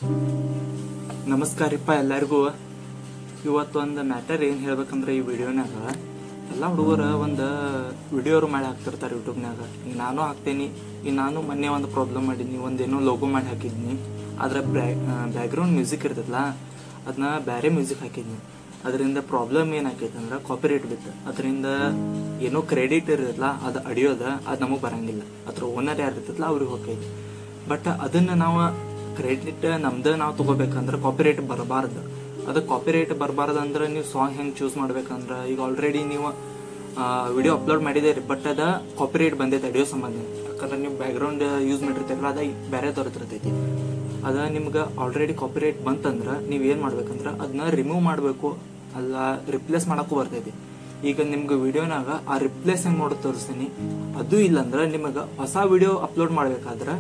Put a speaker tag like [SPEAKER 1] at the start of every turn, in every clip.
[SPEAKER 1] ನಮಸ್ಕಾರಪ್ಪ ಎಲ್ಲರಿಗೂ. ಇವತ್ತು ಒಂದು ಮ್ಯಾಟರ್ ಏನು ಹೇಳ್ಬೇಕಂದ್ರೆ, ಈ ವಿಡಿಯೋನಾಗ ಎಲ್ಲ ಹುಡುಗರು ಒಂದು ವಿಡಿಯೋರು ಮಾಡಿ ಹಾಕ್ತಿರ್ತಾರೆ ಯೂಟ್ಯೂಬ್ನಾಗ. ಈಗ ನಾನು ಹಾಕ್ತೇನೆ. ಈಗ ನಾನು ಮೊನ್ನೆ ಒಂದು ಪ್ರಾಬ್ಲಮ್ ಮಾಡೀನಿ, ಒಂದೇನೋ ಲೋಗೋ ಮಾಡಿ ಹಾಕಿದ್ನಿ. ಆದರೆ ಬ್ಯಾಕ್ಗ್ರೌಂಡ್ ಮ್ಯೂಸಿಕ್ ಇರ್ತದಲ್ಲ, ಅದನ್ನ ಬೇರೆ ಮ್ಯೂಸಿಕ್ ಹಾಕಿದ್ನಿ. ಅದರಿಂದ ಪ್ರಾಬ್ಲಮ್ ಏನಾಕೈತೆ ಅಂದ್ರೆ ಕಾಪಿರೈಟ್ ಬಿತ್ತು. ಅದರಿಂದ ಏನೋ ಕ್ರೆಡಿಟ್ ಇರೋದಿಲ್ಲ, ಅದು ಅಡಿಯೋದ ಅದು ನಮಗೆ ಬರಂಗಿಲ್ಲ. ಅದ್ರ ಓನರ್ ಯಾರು ಇರ್ತದಲ್ಲ ಅವ್ರಿಗೆ ಹೋಗ್ತೈತಿ. ಬಟ್ ಅದನ್ನು ನಾವು ಕ್ರೆಡಿಟ್ ನಮ್ದು ನಾವು ತಗೋಬೇಕಂದ್ರೆ ಕಾಪಿರೈಟ್ ಬರಬಾರ್ದು. ಅದಕ್ಕೆ ಕಾಪಿರೈಟ್ ಬರಬಾರ್ದು ಅಂದ್ರೆ ನೀವು ಸಾಂಗ್ ಹೆಂಗೆ ಚೂಸ್ ಮಾಡ್ಬೇಕಂದ್ರೆ, ಈಗ ಆಲ್ರೆಡಿ ನೀವು ವಿಡಿಯೋ ಅಪ್ಲೋಡ್ ಮಾಡಿದ್ದೀರಿ, ಬಟ್ ಅದ ಕಾಪಿರೈಟ್ ಬಂದೈತೆ ಅಡಿಯೋ ಸಂಬಂಧ. ಯಾಕಂದ್ರೆ ನೀವು ಬ್ಯಾಕ್ಗ್ರೌಂಡ್ ಯೂಸ್ ಮಾಡಿರ್ತೀರಲ್ಲ, ಅದ ಬೇರೆ ತೋರಿರ್ತೈತಿ. ಅದ ನಿಮ್ಗೆ ಆಲ್ರೆಡಿ ಕಾಪಿರೈಟ್ ಬಂತಂದ್ರೆ ನೀವೇನು ಮಾಡ್ಬೇಕಂದ್ರೆ ಅದನ್ನ ರಿಮೂವ್ ಮಾಡಬೇಕು, ಅಲ್ಲ ರಿಪ್ಲೇಸ್ ಮಾಡೋಕ್ಕೂ ಬರ್ತೈತಿ. ಈಗ ನಿಮ್ಗೆ ವಿಡಿಯೋನಾಗ ಆ ರಿಪ್ಲೇಸ್ ಹೆಂಗೆ ಮಾಡೋದು ತೋರಿಸ್ತೀನಿ. ಅದು ಇಲ್ಲಂದ್ರೆ ನಿಮಗೆ ಹೊಸ ವಿಡಿಯೋ ಅಪ್ಲೋಡ್ ಮಾಡ್ಬೇಕಾದ್ರೆ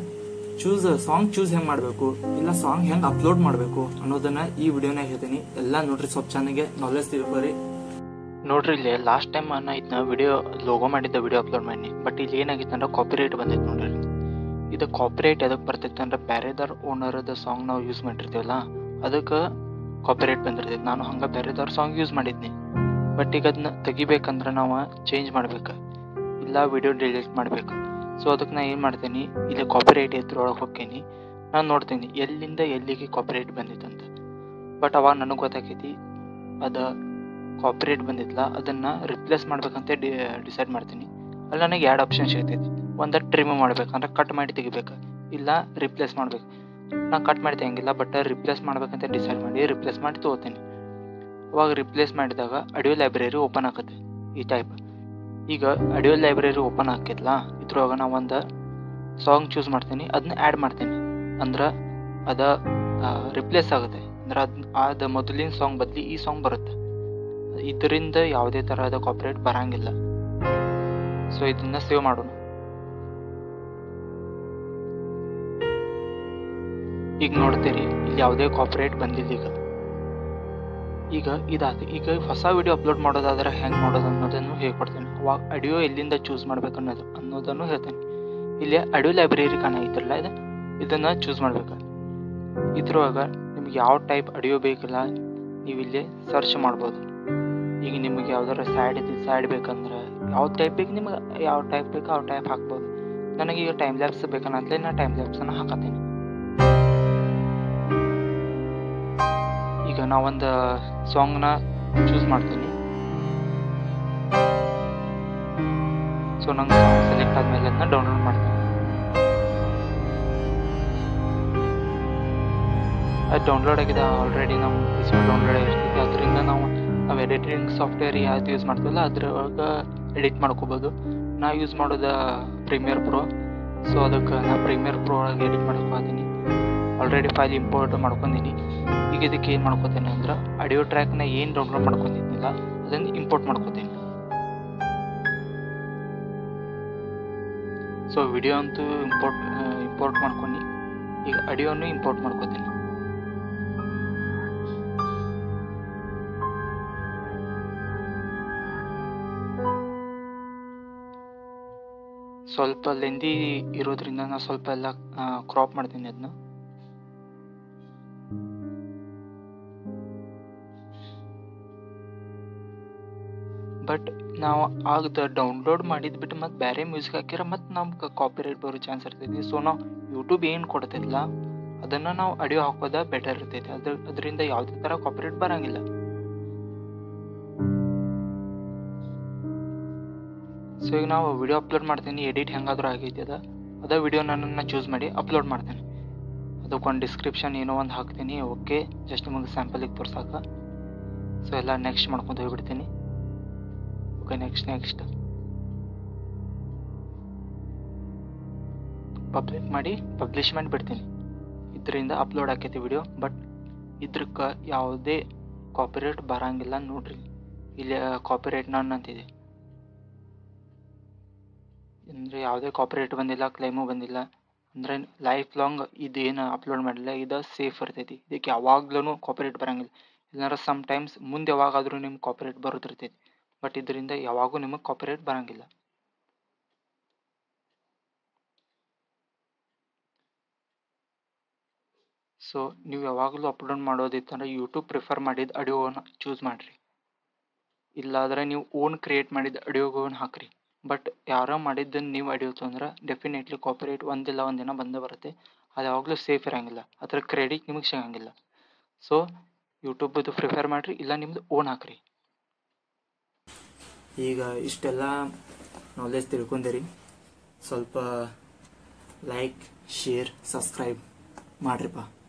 [SPEAKER 1] ಸಾಂಗ್ ಚೂಸ್ ಹೆಂಗೆ ಮಾಡಬೇಕು, ಇಲ್ಲ ಸಾಂಗ್ ಹೆಂಗೆ ಅಪ್ಲೋಡ್ ಮಾಡಬೇಕು ಅನ್ನೋದನ್ನ ಈ ವಿಡಿಯೋನಾಗ ಹೇಳ್ತೀನಿ. ಎಲ್ಲ ನೋಡ್ರಿ, ಸ್ವಲ್ಪ ಚೆನ್ನಾಗಿ ನಾಲೆಜ್ ತಿಳ್ಕೊರಿ. ನೋಡ್ರಿ, ಇಲ್ಲಿ ಲಾಸ್ಟ್ ಟೈಮ್ ನಾ ಇದನ್ನ ವಿಡಿಯೋ ಲೋಗೋ ಮಾಡಿದ್ದ ವಿಡಿಯೋ ಅಪ್ಲೋಡ್ ಮಾಡಿ, ಬಟ್ ಇಲ್ಲಿ ಏನಾಗಿತ್ತು ಅಂದ್ರೆ ಕಾಪಿರೈಟ್ ಬಂದೈತೆ ನೋಡ್ರಿ. ಇದು ಕಾಪಿರೈಟ್ ಎದಕ್ಕೆ ಬರ್ತೈತೆ ಅಂದ್ರೆ ಬೇರೆದವ್ರ ಓನರ್ದ ಸಾಂಗ್ ನಾವು ಯೂಸ್ ಮಾಡಿರ್ತೀವಲ್ಲ, ಅದಕ್ಕೆ ಕಾಪಿರೈಟ್ ಬಂದಿರ್ತೈತೆ. ನಾನು ಹಂಗೆ ಬೇರೆದವ್ರ ಸಾಂಗ್ ಯೂಸ್ ಮಾಡಿದ್ನಿ, ಬಟ್ ಈಗ ಅದನ್ನ ತೆಗಿಬೇಕಂದ್ರೆ ನಾವು ಚೇಂಜ್ ಮಾಡ್ಬೇಕು, ಇಲ್ಲ ವಿಡಿಯೋ ಡಿಲೀಟ್ ಮಾಡ್ಬೇಕು. ಸೊ ಅದಕ್ಕೆ ನಾ ಏನು ಮಾಡ್ತೀನಿ, ಇಲ್ಲಿ ಕಾಪಿರೈಟ್ ಇದ್ರೊಳಗೆ ಹೋಗ್ತೀನಿ. ನಾನು ನೋಡ್ತೀನಿ ಎಲ್ಲಿಂದ ಎಲ್ಲಿಗೆ ಕಾಪಿರೈಟ್ ಬಂದಿತ್ತಂತ. ಬಟ್ ಅವಾಗ ನನಗೆ ಗೊತ್ತಾಕೈತಿ ಅದು ಕಾಪಿರೈಟ್ ಬಂದಿತ್ತಲ್ಲ, ಅದನ್ನು ರಿಪ್ಲೇಸ್ ಮಾಡ್ಬೇಕಂತ ಡಿಸೈಡ್ ಮಾಡ್ತೀನಿ. ಅಲ್ಲಿ ನನಗೆ 2 ಆಪ್ಷನ್ ಸಿಗ್ತೈತಿ. ಒಂದು ಟ್ರಿಮ್ ಮಾಡ್ಬೇಕಂದ್ರೆ ಕಟ್ ಮಾಡಿ ತೆಗಿಬೇಕು, ಇಲ್ಲ ರಿಪ್ಲೇಸ್ ಮಾಡ್ಬೇಕು. ನಾ ಕಟ್ ಮಾಡಿ ತೆಗಿಂಗಿಲ್ಲ, ಬಟ್ ರಿಪ್ಲೇಸ್ ಮಾಡ್ಬೇಕಂತ ಡಿಸೈಡ್ ಮಾಡಿ ರಿಪ್ಲೇಸ್ ಮಾಡಿ ತೊಗೋತೀನಿ. ಅವಾಗ ರಿಪ್ಲೇಸ್ ಮಾಡಿದಾಗ ಆಡಿಯೋ ಲೈಬ್ರರಿ ಓಪನ್ ಆಗುತ್ತೆ ಈ ಟೈಪ್. ಈಗ ಆಡಿಯೋ ಲೈಬ್ರರಿ ಓಪನ್ ಆಕೈತಲ್ಲ, ಇದ್ರೊಳಗೆ ನಾವು ಒಂದು ಸಾಂಗ್ ಚೂಸ್ ಮಾಡ್ತೀನಿ, ಅದನ್ನ ಆ್ಯಡ್ ಮಾಡ್ತೀನಿ. ಅಂದ್ರೆ ಅದು ರಿಪ್ಲೇಸ್ ಆಗುತ್ತೆ. ಅಂದ್ರೆ ಅದು ಮೊದಲಿನ ಸಾಂಗ್ ಬದಲಿ ಈ ಸಾಂಗ್ ಬರುತ್ತೆ. ಇದರಿಂದ ಯಾವುದೇ ಥರದ ಕಾಪಿರೈಟ್ ಬರಂಗಿಲ್ಲ. ಸೊ ಇದನ್ನ ಸೇವ್ ಮಾಡೋಣ. ಈಗ ನೋಡ್ತೀರಿ, ಇಲ್ಲಿ ಯಾವುದೇ ಕಾಪಿರೈಟ್ ಬಂದಿಲ್ಲ. ಈಗ ಇದಾದ ಈಗ ಹೊಸ ವಿಡಿಯೋ ಅಪ್ಲೋಡ್ ಮಾಡೋದಾದ್ರೆ ಹೆಂಗೆ ಮಾಡೋದು ಅನ್ನೋದನ್ನು ಹೇಳ್ಕೊಡ್ತೇನೆ. ಅವಾಗ ಆಡಿಯೋ ಎಲ್ಲಿಂದ ಚೂಸ್ ಮಾಡ್ಬೇಕು ಅನ್ನೋದನ್ನು ಹೇಳ್ತೇನೆ. ಇಲ್ಲಿ ಆಡಿಯೋ ಲೈಬ್ರರಿ ಕಾಣೈತಿರಲ್ಲ, ಇದನ್ನು ಚೂಸ್ ಮಾಡ್ಬೇಕು. ಇದ್ರೊಳಗೆ ನಿಮ್ಗೆ ಯಾವ ಟೈಪ್ ಆಡಿಯೋ ಬೇಕಲ್ಲ, ನೀವು ಇಲ್ಲಿ ಸರ್ಚ್ ಮಾಡ್ಬೋದು. ಈಗ ನಿಮಗೆ ಯಾವ್ದಾರ ಸ್ಯಾಡ್ ಬೇಕಂದ್ರೆ ಯಾವ ಟೈಪ್ ಬೇಕು, ನಿಮ್ಗೆ ಯಾವ ಟೈಪ್ ಬೇಕು ಆ ಟೈಪ್ ಹಾಕ್ಬೋದು. ನನಗೀಗ ಟೈಮ್ ಲ್ಯಾಪ್ಸ್ ಬೇಕನ್ನತ್ಲೇ ನಾ ಟೈಮ್ ಲ್ಯಾಪ್ಸನ್ನು ಹಾಕತ್ತೀನಿ. ಈಗ ನಾವೊಂದು ಸಾಂಗ್ನ ಚೂಸ್ ಮಾಡ್ತೀನಿ. ಸೊ ನಂಗೆ ಸಾಂಗ್ ಸೆಲೆಕ್ಟ್ ಆದಮೇಲೆ ಅದನ್ನ ಡೌನ್ಲೋಡ್ ಮಾಡ್ತೀನಿ. ಅದು ಡೌನ್ಲೋಡ್ ಆಗಿದೆ ಆಲ್ರೆಡಿ, ನಮ್ಮ ಡೌನ್ಲೋಡ್ ಆಗಿರ್ತೈತಿ. ಅದರಿಂದ ನಾವು ಎಡಿಟಿಂಗ್ ಸಾಫ್ಟ್ವೇರ್ ಯಾವ್ದು ಯೂಸ್ ಮಾಡ್ತೀವಲ್ಲ ಅದ್ರೊಳಗೆ ಎಡಿಟ್ ಮಾಡ್ಕೋಬೋದು. ನಾ ಯೂಸ್ ಮಾಡೋದು ಪ್ರೀಮಿಯರ್ ಪ್ರೋ. ಸೊ ಅದಕ್ಕೆ ನಾ ಪ್ರೀಮಿಯರ್ ಪ್ರೋ ಒಳಗೆ ಎಡಿಟ್ ಮಾಡ್ಕೊತೀನಿ. ಆಲ್ರೆಡಿ ಫೈಲ್ ಇಂಪೋರ್ಟ್ ಮಾಡ್ಕೊಂಡಿನಿ. ಈಗ ಇದಕ್ಕೆ ಏನು ಮಾಡ್ಕೋತೀನಿ ಅಂದ್ರೆ ಆಡಿಯೋ ಟ್ರ್ಯಾಕ್ನ ಏನು ಡೌನ್ಲೋಡ್ ಮಾಡ್ಕೊಂಡಿದ್ನಿಲ್ಲ ಅದನ್ನು ಇಂಪೋರ್ಟ್ ಮಾಡ್ಕೋತೀನಿ. ಸೊ ವಿಡಿಯೋ ಅಂತೂ ಇಂಪೋರ್ಟ್ ಮಾಡ್ಕೊಂಡು ಈಗ ಆಡಿಯೋನು ಇಂಪೋರ್ಟ್ ಮಾಡ್ಕೋತೀನಿ. ಸ್ವಲ್ಪ ಲೆಂದಿ ಇರೋದ್ರಿಂದ ನಾನು ಸ್ವಲ್ಪ ಎಲ್ಲ ಕ್ರಾಪ್ ಮಾಡ್ತೀನಿ ಅದನ್ನ. ಬಟ್ ನಾವು ಆಗದ ಡೌನ್ಲೋಡ್ ಮಾಡಿದ್ಬಿಟ್ಟು ಮತ್ತೆ ಬೇರೆ ಮ್ಯೂಸಿಕ್ ಹಾಕಿರ ಮತ್ತೆ ನಮ್ಗೆ ಕಾಪಿರೈಟ್ ಬರೋ ಚಾನ್ಸ್ ಇರ್ತೈತಿ. ಸೊ ನಾವು ಯೂಟ್ಯೂಬ್ ಏನು ಕೊಡ್ತೈತಿಲ್ಲ ಅದನ್ನು ನಾವು ಆಡಿಯೋ ಹಾಕೋದ ಬೆಟರ್ ಇರ್ತೈತಿ. ಅದರಿಂದ ಯಾವುದೇ ಥರ ಕಾಪಿರೈಟ್ ಬರೋಂಗಿಲ್ಲ. ಸೊ ಈಗ ನಾವು ವಿಡಿಯೋ ಅಪ್ಲೋಡ್ ಮಾಡ್ತೀನಿ, ಎಡಿಟ್ ಹೆಂಗಾದ್ರೂ ಆಗೈತಿ. ಅದ ವಿಡಿಯೋ ನಾನು ಚೂಸ್ ಮಾಡಿ ಅಪ್ಲೋಡ್ ಮಾಡ್ತೀನಿ. ಅದಕ್ಕೊಂದು ಡಿಸ್ಕ್ರಿಪ್ಷನ್ ಏನೋ ಒಂದು ಹಾಕ್ತೀನಿ. ಓಕೆ, ಜಸ್ಟ್ ನಿಮಗೆ ಸ್ಯಾಂಪಲಿಗೆ ತೋರ್ಸಾಕ. ಸೊ ಎಲ್ಲ ನೆಕ್ಸ್ಟ್ ಮಾಡ್ಕೊಂಡು ಹೋಗ್ಬಿಡ್ತೀನಿ. ಓಕೆ, ನೆಕ್ಸ್ಟ್ ಪಬ್ಲಿಷ್ ಮಾಡಿಬಿಡ್ತೀನಿ. ಇದರಿಂದ ಅಪ್ಲೋಡ್ ಆಕೈತಿ ವಿಡಿಯೋ. ಬಟ್ ಇದ್ರಕ್ಕೆ ಯಾವುದೇ ಕಾಪಿರೈಟ್ ಬರೋಂಗಿಲ್ಲ. ನೋಡ್ರಿ, ಇಲ್ಲಿ ಕಾಪಿರೈಟ್ ನನ್ ಅಂತಿದೆ. ಅಂದರೆ ಯಾವುದೇ ಕಾಪಿರೈಟ್ ಬಂದಿಲ್ಲ, ಕ್ಲೈಮು ಬಂದಿಲ್ಲ. ಅಂದರೆ ಲೈಫ್ ಲಾಂಗ್ ಇದೇನು ಅಪ್ಲೋಡ್ ಮಾಡಿಲ್ಲ, ಇದು ಸೇಫ್ ಇರ್ತೈತಿ. ಇದಕ್ಕೆ ಯಾವಾಗ್ಲೂ ಕಾಪಿರೈಟ್ ಬರೋಂಗಿಲ್ಲ. ಇಲ್ಲಾಂದ್ರೆ ಸಮ್ ಟೈಮ್ಸ್ ಮುಂದೆ ಯಾವಾಗಾದರೂ ನಿಮ್ಗೆ ಕಾಪಿರೈಟ್ ಬರೋದಿರ್ತೈತಿ. ಬಟ್ ಇದರಿಂದ ಯಾವಾಗೂ ನಿಮಗೆ ಕಾಪಿರೈಟ್ ಬರೋಂಗಿಲ್ಲ. ಸೊ ನೀವು ಯಾವಾಗಲೂ ಅಪ್ಲೋಡ್ ಮಾಡೋದಿತ್ತಂದ್ರೆ ಯೂಟ್ಯೂಬ್ ಪ್ರಿಫರ್ ಮಾಡಿದ ಆಡಿಯೋನ ಚೂಸ್ ಮಾಡಿರಿ. ಇಲ್ಲಾಂದ್ರೆ ನೀವು ಓನ್ ಕ್ರಿಯೇಟ್ ಮಾಡಿದ ಆಡಿಯೋಗೋನ್ ಹಾಕ್ರಿ. ಬಟ್ ಯಾರೋ ಮಾಡಿದ್ದನ್ನು ನೀವು ಆಡಿಯೋ ತೊಂದ್ರೆ ಡೆಫಿನೆಟ್ಲಿ ಕಾಪಿರೈಟ್ ಒಂದಿಲ್ಲ ಒಂದಿನ ಬಂದೇ ಬರುತ್ತೆ. ಅದು ಯಾವಾಗಲೂ ಸೇಫ್ ಇರೋಂಗಿಲ್ಲ, ಅದರ ಕ್ರೆಡಿಟ್ ನಿಮಗೆ ಸಿಗೋಂಗಿಲ್ಲ. ಸೊ ಯೂಟ್ಯೂಬದು ಪ್ರಿಫರ್ ಮಾಡಿರಿ, ಇಲ್ಲ ನಿಮ್ದು ಓನ್ ಹಾಕ್ರಿ. ಈಗ ಇಷ್ಟೆಲ್ಲ ನಾಲೆಜ್ ತಿಳ್ಕೊಂಡಿರಿ. ಸ್ವಲ್ಪ ಲೈಕ್, ಶೇರ್, ಸಬ್ಸ್ಕ್ರೈಬ್ ಮಾಡಿರಿಪ್ಪ.